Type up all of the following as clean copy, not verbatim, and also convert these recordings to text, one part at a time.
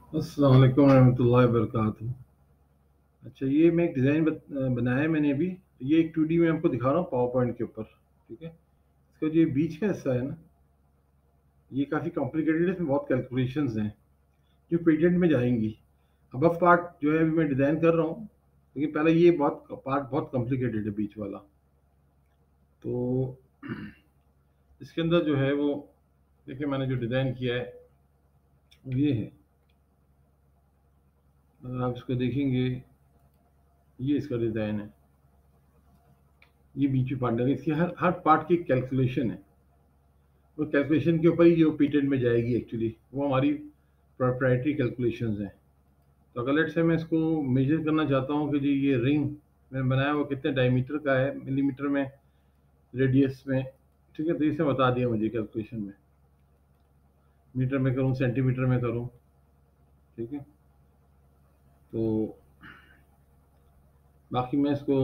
अस्सलाम वालेकुम रहमतुल्लाहि वबरकातुहू। अच्छा, ये मैं एक डिज़ाइन बनाया है मैंने अभी। ये एक 2D में आपको दिखा रहा हूँ पावर पॉइंट के ऊपर। ठीक है, इसका जो ये बीच का हिस्सा है ना, ये काफ़ी कॉम्प्लिकेटेड है, इसमें बहुत कैलकुलेशंस हैं जो पेटेंट में जाएंगी। अब पार्ट जो है अभी मैं डिज़ाइन कर रहा हूँ, लेकिन पहले ये बहुत पार्ट बहुत कॉम्प्लिकेटेड है बीच वाला। तो इसके अंदर जो है वो देखिए, मैंने जो डिज़ाइन किया है वो ये है। अगर आप इसको देखेंगे, ये इसका डिज़ाइन है। ये बीच में पार्ट है, इसकी हर हर पार्ट की कैलकुलेशन है। वो कैलकुलेशन के ऊपर ही जो पेटेंट में जाएगी एक्चुअली, वो हमारी प्रोप्राइटरी कैलकुलेशंस हैं। तो अगर लेट्स से मैं इसको मेजर करना चाहता हूँ कि जी ये रिंग मैंने बनाया वो कितने डायमीटर का है, मिलीमीटर में, रेडियस में। ठीक है, तो इसे बता दिया मुझे कैलकुलेशन में, मीटर में करूँ सेंटीमीटर में करूँ। ठीक है, तो बाकी मैं इसको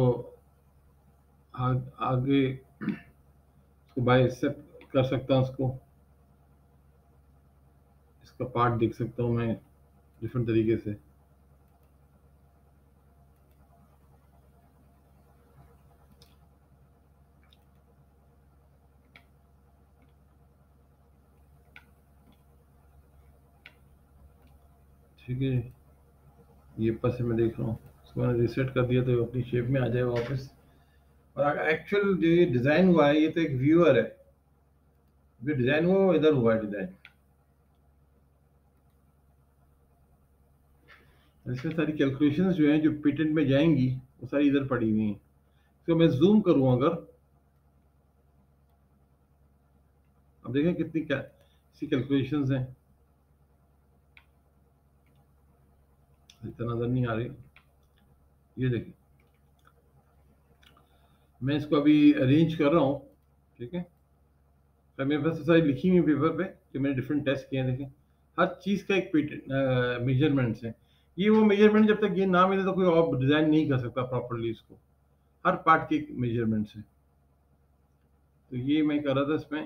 आगे इसको बाय स्टेप कर सकता हूँ। इसका पार्ट देख सकता हूँ मैं डिफरेंट तरीके से। ठीक है, ये ऊपर से मैं देख रहा हूँ, इसको मैंने रीसेट कर दिया तो अपनी शेप में आ जाए वापस। और एक्चुअल जो ये डिज़ाइन हुआ है, ये तो एक व्यूअर है। जो डिज़ाइन हुआ वो इधर हुआ है डिज़ाइन। इसमें सारी कैलकुलेशंस जो हैं जो पेटेंट में जाएंगी वो सारी इधर पड़ी हुई हैं। तो मैं जूम करूँ अगर, अब देखें कितनी सी कैलकुलेशंस हैं। इतना नज़र नहीं आ रही। ये देखें, मैं इसको अभी अरेंज कर रहा हूँ। ठीक है, तो मेरे पास तो सारी लिखी हुई पेपर पे कि मैंने डिफरेंट टेस्ट किए हैं। देखें, हर चीज़ का एक पेटेंट मेजरमेंट्स है। ये वो मेजरमेंट जब तक ये ना मिले तो कोई और डिज़ाइन नहीं कर सकता प्रॉपरली इसको। हर पार्ट के मेजरमेंट्स हैं। तो ये मैं कर रहा था इसमें।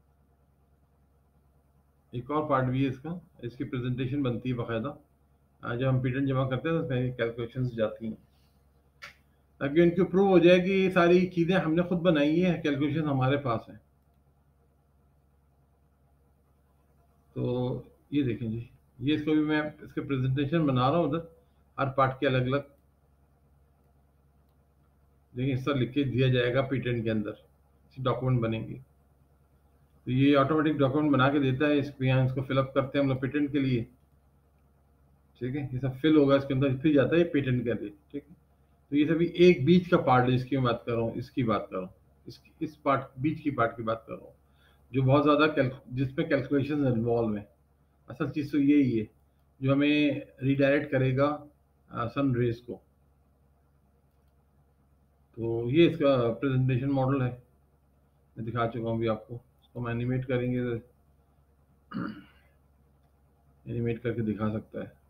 एक और पार्ट भी है इसका, इसकी प्रेजेंटेशन बनती है बाकायदा। जब हम पेटेंट जमा करते हैं तो उसमें कैलकुलेशंस जाती हैं, ताकि उनको प्रूव हो जाए कि ये सारी चीज़ें हमने खुद बनाई है, कैलकुलेशन हमारे पास है। तो ये देखें जी, ये इसको भी मैं इसके प्रेजेंटेशन बना रहा हूँ उधर, हर पार्ट के अलग अलग। देखिए, हिस्सा लिख के दिया जाएगा पेटेंट के अंदर, डॉक्यूमेंट बनेंगे। तो ये ऑटोमेटिक डॉक्यूमेंट बना के देता है। इसको यहाँ इसको फिलअप करते हैं हम लोग पेटेंट के लिए। ठीक है, ये सब फिल होगा इसके अंदर, फिर जाता है पेटेंट के लिए। ठीक है, तो ये सभी एक बीच का पार्ट है, इसकी मैं बात कर रहा हूँ, इसकी बात कर रहा हूँ, इस पार्ट बीच की पार्ट की बात कर रहा हूँ, जो बहुत ज़्यादा जिसमें कैलकुलेशन इन्वॉल्व है। असल चीज़ तो यही है जो हमें रिडायरेक्ट करेगा सन रेज को। तो ये इसका प्रेजेंटेशन मॉडल है, मैं दिखा चुका हूँ अभी आपको। इसको हम एनिमेट करेंगे तो एनिमेट करके दिखा सकता है।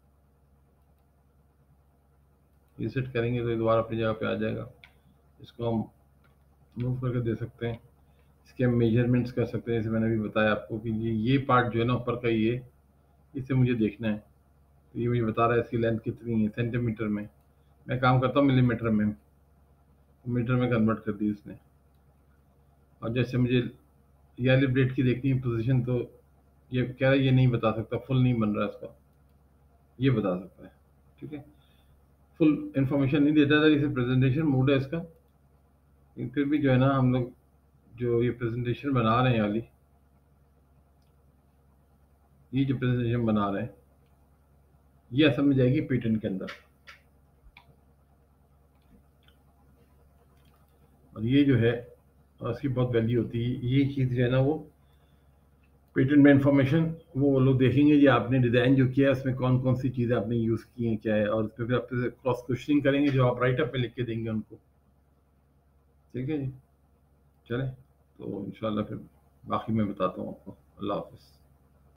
रीसेट करेंगे तो ये दोबारा अपनी जगह पे आ जाएगा। इसको हम मूव करके दे सकते हैं। इसके हम मेजरमेंट्स कर सकते हैं, जैसे मैंने अभी बताया आपको कि ये पार्ट जो है ना ऊपर का, ये इसे मुझे देखना है। तो ये मुझे बता रहा है इसकी लेंथ कितनी है सेंटीमीटर में। मैं काम करता हूँ मिलीमीटर में, मीटर में कन्वर्ट कर दी उसने। और जैसे मुझे येलो ब्लेड की देखनी है पोजीशन, तो ये कह रहा है ये नहीं बता सकता, फुल नहीं बन रहा है इसका, ये बता सकता है। ठीक है, फुल इंफॉर्मेशन नहीं देता था, इसे प्रेजेंटेशन मोड है इसका। लेकिन फिर भी जो है ना, हम लोग जो ये प्रेजेंटेशन बना रहे हैं वाली, ये जो प्रेजेंटेशन बना रहे हैं, ये असल में जाएगी पेटेंट के अंदर। और ये जो है उसकी बहुत वैल्यू होती है। ये चीज़ जो है ना, वो पेटेंट में इंफॉर्मेशन वो लोग देखेंगे जी आपने डिज़ाइन जो किया है उसमें कौन कौन सी चीज़ें आपने यूज़ की हैं, क्या है, और उस पर फिर आपसे क्रॉस क्वेश्चनिंग करेंगे जो आप राइट अप पे लिख के देंगे उनको। ठीक है जी, चलें, तो इंशाल्लाह फिर बाकी मैं बताता हूँ आपको। अल्लाह हाफ़िज़।